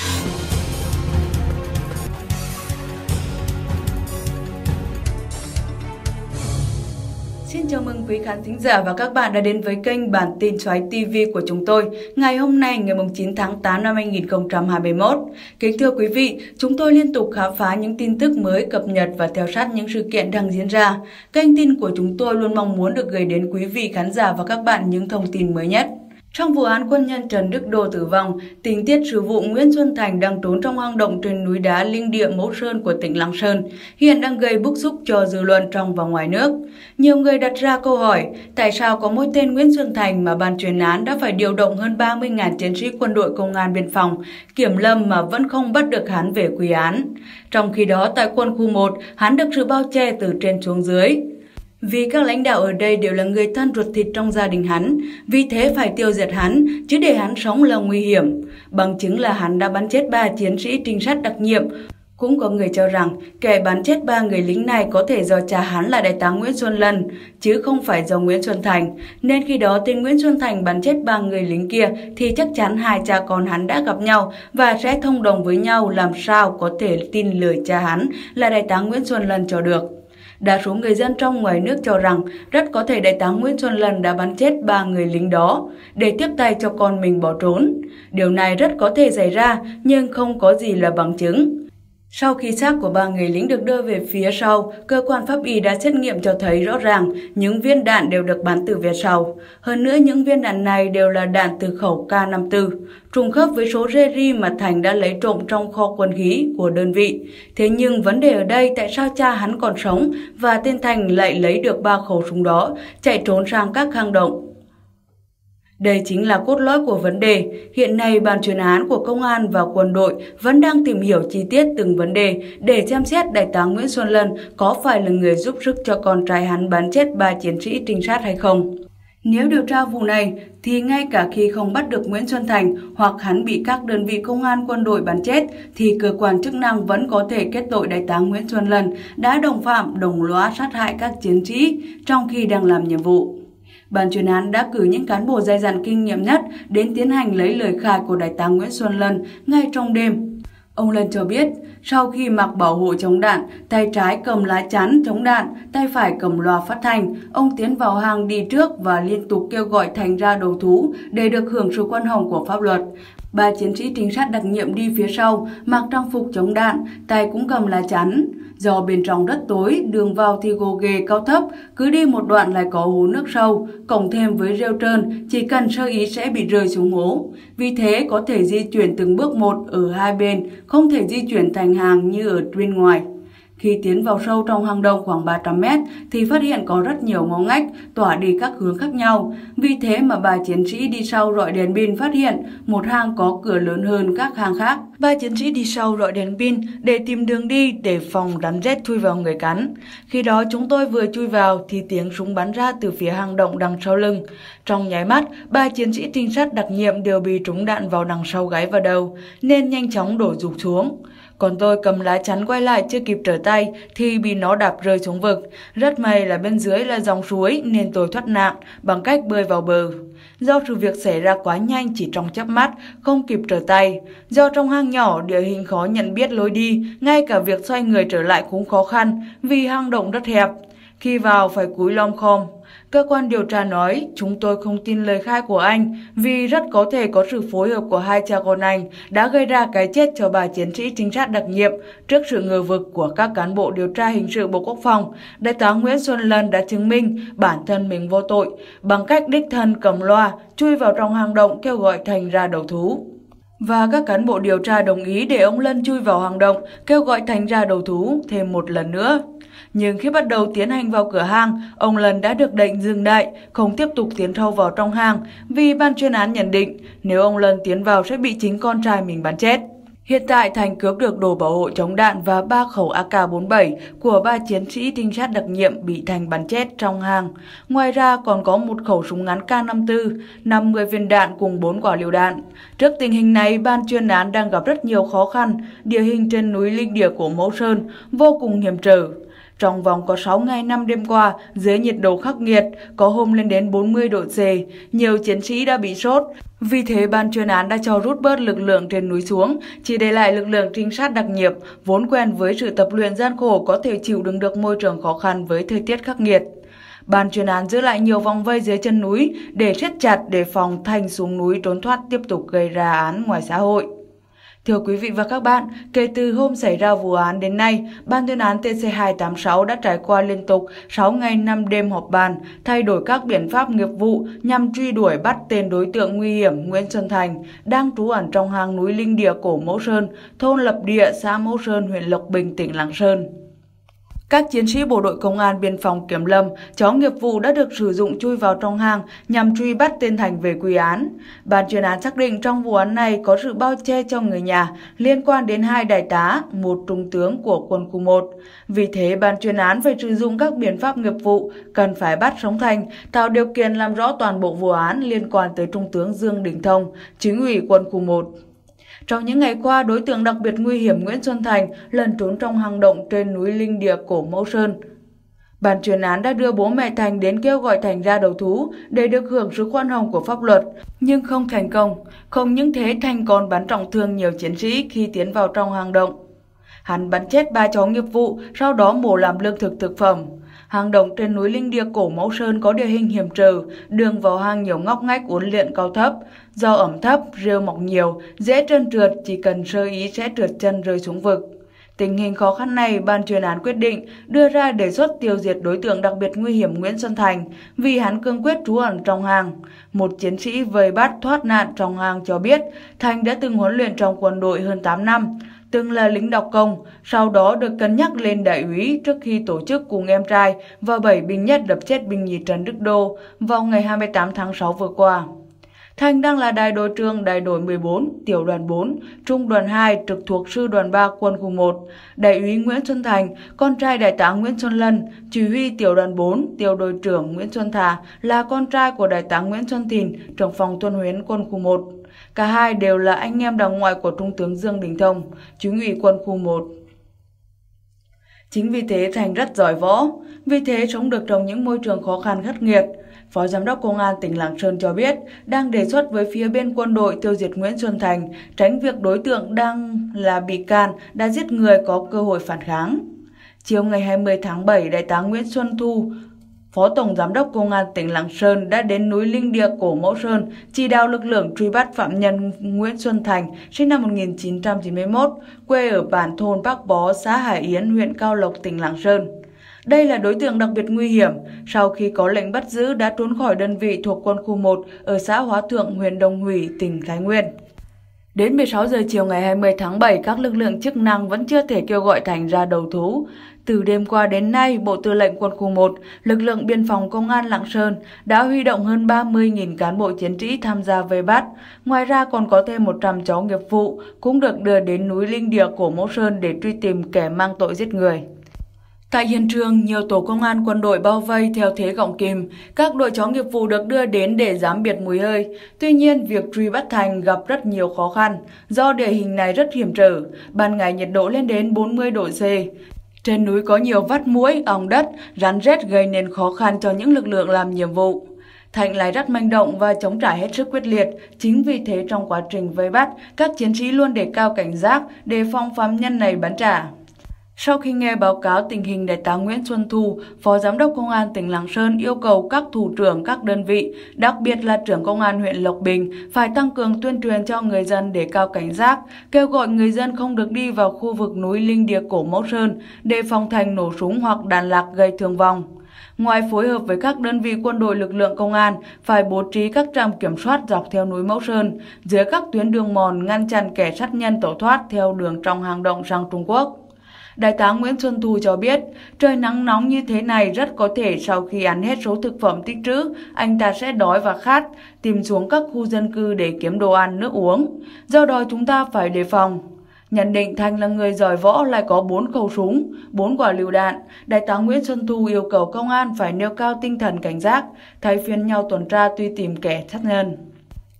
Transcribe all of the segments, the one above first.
Xin chào mừng quý khán thính giả và các bạn đã đến với kênh Bản tin Xoáy TV của chúng tôi ngày hôm nay ngày 9 tháng 8 năm 2021. Kính thưa quý vị, chúng tôi liên tục khám phá những tin tức mới cập nhật và theo sát những sự kiện đang diễn ra. Kênh tin của chúng tôi luôn mong muốn được gửi đến quý vị khán giả và các bạn những thông tin mới nhất. Trong vụ án quân nhân Trần Đức Đô tử vong, tình tiết sự vụ Nguyễn Xuân Thành đang trốn trong hang động trên núi đá linh địa Mẫu Sơn của tỉnh Lạng Sơn hiện đang gây bức xúc cho dư luận trong và ngoài nước. Nhiều người đặt ra câu hỏi, tại sao có mỗi tên Nguyễn Xuân Thành mà ban chuyên án đã phải điều động hơn 30.000 chiến sĩ quân đội công an biên phòng, kiểm lâm mà vẫn không bắt được hắn về quy án. Trong khi đó, tại quân khu 1, hắn được sự bao che từ trên xuống dưới. Vì các lãnh đạo ở đây đều là người thân ruột thịt trong gia đình hắn, vì thế phải tiêu diệt hắn, chứ để hắn sống là nguy hiểm. Bằng chứng là hắn đã bắn chết 3 chiến sĩ trinh sát đặc nhiệm. Cũng có người cho rằng kẻ bắn chết 3 người lính này có thể do cha hắn là đại tá Nguyễn Xuân Lân, chứ không phải do Nguyễn Xuân Thành. Nên khi đó tên Nguyễn Xuân Thành bắn chết 3 người lính kia thì chắc chắn hai cha con hắn đã gặp nhau và sẽ thông đồng với nhau, làm sao có thể tin lời cha hắn là đại tá Nguyễn Xuân Lân cho được. Đa số người dân trong ngoài nước cho rằng rất có thể đại tá Nguyễn Xuân Lân đã bắn chết 3 người lính đó để tiếp tay cho con mình bỏ trốn. Điều này rất có thể xảy ra nhưng không có gì là bằng chứng. Sau khi xác của 3 người lính được đưa về phía sau, cơ quan pháp y đã xét nghiệm cho thấy rõ ràng những viên đạn đều được bắn từ phía sau. Hơn nữa những viên đạn này đều là đạn từ khẩu K54, trùng khớp với số reri mà Thành đã lấy trộm trong kho quân khí của đơn vị. Thế nhưng vấn đề ở đây tại sao cha hắn còn sống và tên Thành lại lấy được 3 khẩu súng đó, chạy trốn sang các hang động? Đây chính là cốt lõi của vấn đề. Hiện nay, ban chuyên án của công an và quân đội vẫn đang tìm hiểu chi tiết từng vấn đề để xem xét đại tá Nguyễn Xuân Lân có phải là người giúp sức cho con trai hắn bắn chết 3 chiến sĩ trinh sát hay không. Nếu điều tra vụ này, thì ngay cả khi không bắt được Nguyễn Xuân Thành hoặc hắn bị các đơn vị công an quân đội bắn chết, thì cơ quan chức năng vẫn có thể kết tội đại tá Nguyễn Xuân Lân đã đồng phạm, đồng lõa sát hại các chiến sĩ trong khi đang làm nhiệm vụ. Ban chuyên án đã cử những cán bộ dày dặn kinh nghiệm nhất đến tiến hành lấy lời khai của đại tá Nguyễn Xuân Lân ngay trong đêm. Ông Lân cho biết, sau khi mặc bảo hộ chống đạn, tay trái cầm lá chắn chống đạn, tay phải cầm loa phát thanh, ông tiến vào hang đi trước và liên tục kêu gọi Thành ra đầu thú để được hưởng sự khoan hồng của pháp luật. 3 chiến sĩ trinh sát đặc nhiệm đi phía sau, mặc trang phục chống đạn, tay cũng cầm lá chắn. Do bên trong đất tối, đường vào thì gồ ghề cao thấp, cứ đi một đoạn lại có hố nước sâu, cộng thêm với rêu trơn, chỉ cần sơ ý sẽ bị rơi xuống hố. Vì thế có thể di chuyển từng bước một ở hai bên, không thể di chuyển thành hàng như ở bên ngoài. Khi tiến vào sâu trong hang động khoảng 300 mét thì phát hiện có rất nhiều ngõ ngách tỏa đi các hướng khác nhau. Vì thế mà 3 chiến sĩ đi sau rọi đèn pin phát hiện một hang có cửa lớn hơn các hang khác. 3 chiến sĩ đi sau rọi đèn pin để tìm đường đi để phòng rắn rết chui vào người cắn. Khi đó chúng tôi vừa chui vào thì tiếng súng bắn ra từ phía hang động đằng sau lưng. Trong nháy mắt, 3 chiến sĩ trinh sát đặc nhiệm đều bị trúng đạn vào đằng sau gáy và đầu nên nhanh chóng đổ gục xuống. Còn tôi cầm lá chắn quay lại chưa kịp trở tay thì bị nó đạp rơi xuống vực. Rất may là bên dưới là dòng suối nên tôi thoát nạn bằng cách bơi vào bờ. Do sự việc xảy ra quá nhanh chỉ trong chớp mắt, không kịp trở tay. Do trong hang nhỏ địa hình khó nhận biết lối đi, ngay cả việc xoay người trở lại cũng khó khăn vì hang động rất hẹp. Khi vào phải cúi lom khom. Cơ quan điều tra nói chúng tôi không tin lời khai của anh vì rất có thể có sự phối hợp của hai cha con anh đã gây ra cái chết cho 3 chiến sĩ trinh sát đặc nhiệm. Trước sự ngờ vực của các cán bộ điều tra hình sự Bộ Quốc phòng, đại tá Nguyễn Xuân Lân đã chứng minh bản thân mình vô tội bằng cách đích thân cầm loa chui vào trong hang động kêu gọi Thành ra đầu thú. Và các cán bộ điều tra đồng ý để ông Lân chui vào hang động kêu gọi Thành ra đầu thú thêm một lần nữa. Nhưng khi bắt đầu tiến hành vào cửa hang, ông Lân đã được lệnh dừng lại, không tiếp tục tiến sâu vào trong hang vì ban chuyên án nhận định nếu ông Lân tiến vào sẽ bị chính con trai mình bắn chết. Hiện tại Thành cướp được đồ bảo hộ chống đạn và 3 khẩu AK-47 của 3 chiến sĩ trinh sát đặc nhiệm bị Thành bắn chết trong hang. Ngoài ra còn có một khẩu súng ngắn K54, 50 viên đạn cùng 4 quả lựu đạn. Trước tình hình này, ban chuyên án đang gặp rất nhiều khó khăn, địa hình trên núi linh địa của Mẫu Sơn vô cùng hiểm trở. trong vòng có 6 ngày 5 đêm qua dưới nhiệt độ khắc nghiệt, có hôm lên đến 40 độ C. Nhiều chiến sĩ đã bị sốt. Vì thế, ban chuyên án đã cho rút bớt lực lượng trên núi xuống, chỉ để lại lực lượng trinh sát đặc nhiệm, vốn quen với sự tập luyện gian khổ có thể chịu đựng được môi trường khó khăn với thời tiết khắc nghiệt. Ban chuyên án giữ lại nhiều vòng vây dưới chân núi để siết chặt đề phòng Thành xuống núi trốn thoát tiếp tục gây ra án ngoài xã hội. Thưa quý vị và các bạn, kể từ hôm xảy ra vụ án đến nay, Ban chuyên án TC286 đã trải qua liên tục 6 ngày 5 đêm họp bàn, thay đổi các biện pháp nghiệp vụ nhằm truy đuổi bắt tên đối tượng nguy hiểm Nguyễn Xuân Thành, đang trú ẩn trong hang núi linh địa cổ Mẫu Sơn, thôn Lập Địa, xã Mẫu Sơn, huyện Lộc Bình, tỉnh Lạng Sơn. Các chiến sĩ bộ đội công an biên phòng kiểm lâm, chó nghiệp vụ đã được sử dụng chui vào trong hang nhằm truy bắt tên Thành về quy án. Ban chuyên án xác định trong vụ án này có sự bao che cho người nhà liên quan đến 2 đại tá, 1 trung tướng của quân khu 1. Vì thế, ban chuyên án phải sử dụng các biện pháp nghiệp vụ, cần phải bắt sống Thành, tạo điều kiện làm rõ toàn bộ vụ án liên quan tới trung tướng Dương Đình Thông, chính ủy quân khu 1. Trong những ngày qua, đối tượng đặc biệt nguy hiểm Nguyễn Xuân Thành lẩn trốn trong hang động trên núi linh địa cổ Mẫu Sơn. Ban chuyên án đã đưa bố mẹ Thành đến kêu gọi Thành ra đầu thú để được hưởng sự khoan hồng của pháp luật, nhưng không thành công. Không những thế, Thành còn bắn trọng thương nhiều chiến sĩ khi tiến vào trong hang động. Hắn bắn chết 3 chó nghiệp vụ, sau đó mổ làm lương thực thực phẩm. Hang động trên núi linh địa cổ Mẫu Sơn có địa hình hiểm trở, đường vào hang nhiều ngóc ngách uốn lượn cao thấp. Do ẩm thấp, rêu mọc nhiều, dễ trơn trượt, chỉ cần sơ ý sẽ trượt chân rơi xuống vực. Tình hình khó khăn này, ban chuyên án quyết định đưa ra đề xuất tiêu diệt đối tượng đặc biệt nguy hiểm Nguyễn Xuân Thành vì hắn cương quyết trú ẩn trong hang. Một chiến sĩ vây bắt thoát nạn trong hang cho biết Thành đã từng huấn luyện trong quân đội hơn 8 năm, từng là lính đặc công, sau đó được cân nhắc lên đại úy trước khi tổ chức cùng em trai và 7 binh nhất đập chết binh nhì Trần Đức Đô vào ngày 28 tháng 6 vừa qua. Thành đang là đại đội trưởng đại đội 14, tiểu đoàn 4, trung đoàn 2 trực thuộc sư đoàn 3 quân khu 1. Đại úy Nguyễn Xuân Thành, con trai đại tá Nguyễn Xuân Lân, chỉ huy tiểu đoàn 4, tiểu đội trưởng Nguyễn Xuân Thà là con trai của đại tá Nguyễn Xuân Thìn, trưởng phòng tuần huyến quân khu 1. Cả hai đều là anh em đàng ngoại của trung tướng Dương Đình Thông, chính ủy quân khu 1. Chính vì thế Thành rất giỏi võ, vì thế sống được trong những môi trường khó khăn khắc nghiệt. Phó Giám đốc Công an tỉnh Lạng Sơn cho biết đang đề xuất với phía bên quân đội tiêu diệt Nguyễn Xuân Thành, tránh việc đối tượng đang là bị can đã giết người có cơ hội phản kháng. Chiều ngày 20 tháng 7, Đại tá Nguyễn Xuân Thu, Phó Tổng Giám đốc Công an tỉnh Lạng Sơn đã đến núi linh địa cổ Mẫu Sơn chỉ đạo lực lượng truy bắt phạm nhân Nguyễn Xuân Thành, sinh năm 1991, quê ở bản thôn Bắc Bó, xã Hải Yến, huyện Cao Lộc, tỉnh Lạng Sơn. Đây là đối tượng đặc biệt nguy hiểm, sau khi có lệnh bắt giữ đã trốn khỏi đơn vị thuộc quân khu 1 ở xã Hóa Thượng, huyện Đồng Hỷ, tỉnh Thái Nguyên. Đến 16 giờ chiều ngày 20 tháng 7, các lực lượng chức năng vẫn chưa thể kêu gọi Thành ra đầu thú. Từ đêm qua đến nay, Bộ Tư lệnh Quân khu 1, lực lượng biên phòng Công an Lạng Sơn đã huy động hơn 30.000 cán bộ chiến sĩ tham gia vây bắt. Ngoài ra còn có thêm 100 chó nghiệp vụ cũng được đưa đến núi linh địa cổ Mẫu Sơn để truy tìm kẻ mang tội giết người. Tại hiện trường, nhiều tổ công an quân đội bao vây theo thế gọng kìm, các đội chó nghiệp vụ được đưa đến để giám biệt mùi hơi. Tuy nhiên, việc truy bắt Thành gặp rất nhiều khó khăn, do địa hình này rất hiểm trở, ban ngày nhiệt độ lên đến 40 độ C. Trên núi có nhiều vắt muỗi, ong đất, rắn rết gây nên khó khăn cho những lực lượng làm nhiệm vụ. Thành lại rất manh động và chống trả hết sức quyết liệt. Chính vì thế trong quá trình vây bắt, các chiến sĩ luôn đề cao cảnh giác, đề phòng phạm nhân này bắn trả. Sau khi nghe báo cáo tình hình, Đại tá Nguyễn Xuân Thu, Phó Giám đốc Công an tỉnh Lạng Sơn yêu cầu các thủ trưởng các đơn vị, đặc biệt là trưởng Công an huyện Lộc Bình, phải tăng cường tuyên truyền cho người dân đề cao cảnh giác, kêu gọi người dân không được đi vào khu vực núi linh địa cổ Mẫu Sơn, đề phòng Thành nổ súng hoặc đạn lạc gây thương vong. Ngoài phối hợp với các đơn vị quân đội, lực lượng công an phải bố trí các trạm kiểm soát dọc theo núi Mẫu Sơn, dưới các tuyến đường mòn ngăn chặn kẻ sát nhân tẩu thoát theo đường trong hang động sang Trung Quốc. Đại tá Nguyễn Xuân Thu cho biết, trời nắng nóng như thế này rất có thể sau khi ăn hết số thực phẩm tích trữ, anh ta sẽ đói và khát, tìm xuống các khu dân cư để kiếm đồ ăn, nước uống. Do đó chúng ta phải đề phòng. Nhận định Thành là người giỏi võ, lại có 4 khẩu súng, 4 quả lựu đạn. Đại tá Nguyễn Xuân Thu yêu cầu công an phải nêu cao tinh thần cảnh giác, thay phiên nhau tuần tra truy tìm kẻ sát nhân.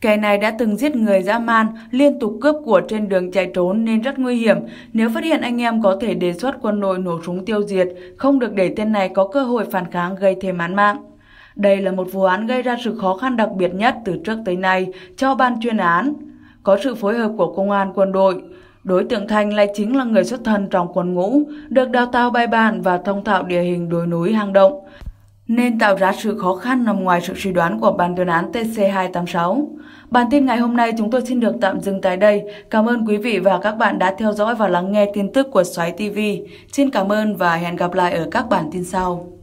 Kẻ này đã từng giết người dã man, liên tục cướp của trên đường chạy trốn nên rất nguy hiểm. Nếu phát hiện anh em có thể đề xuất quân đội nổ súng tiêu diệt, không được để tên này có cơ hội phản kháng gây thêm án mạng. Đây là một vụ án gây ra sự khó khăn đặc biệt nhất từ trước tới nay cho ban chuyên án. Có sự phối hợp của công an, quân đội. Đối tượng Thành lại chính là người xuất thân trong quân ngũ, được đào tạo bài bản và thông thạo địa hình đồi núi hang động, nên tạo ra sự khó khăn nằm ngoài sự suy đoán của ban chuyên án TC286. Bản tin ngày hôm nay chúng tôi xin được tạm dừng tại đây. Cảm ơn quý vị và các bạn đã theo dõi và lắng nghe tin tức của Xoáy TV. Xin cảm ơn và hẹn gặp lại ở các bản tin sau.